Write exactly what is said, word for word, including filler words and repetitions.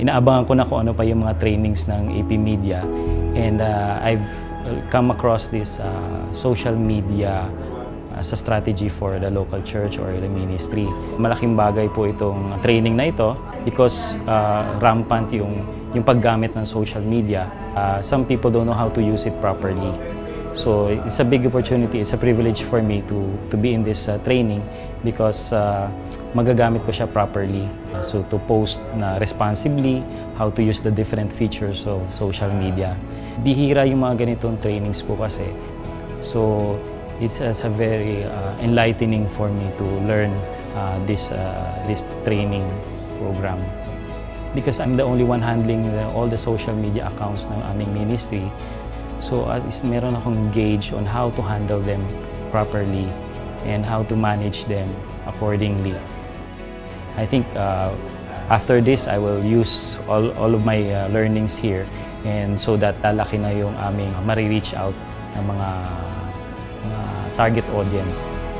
inaabangan ko na kung ano pa yung mga trainings ng A P Media, and uh, I've come across this uh, social media as a strategy for the local church or the ministry. Malaking bagay po itong training na ito because uh, rampant yung, yung paggamit ng social media. Uh, some people don't know how to use it properly. So it's a big opportunity, it's a privilege for me to, to be in this uh, training because uh, magagamit ko siya properly. So to post na responsibly, how to use the different features of social media. Bihira yung mga ganitong trainings po kasi. So it's, it's a very uh, enlightening for me to learn uh, this, uh, this training program. Because I'm the only one handling the, all the social media accounts ng aming ministry. So at least meron akong gauge on how to handle them properly and how to manage them accordingly. I think uh, after this, I will use all, all of my uh, learnings here, and so that lalaki na yung aming mari-reach out ng mga, mga target audience.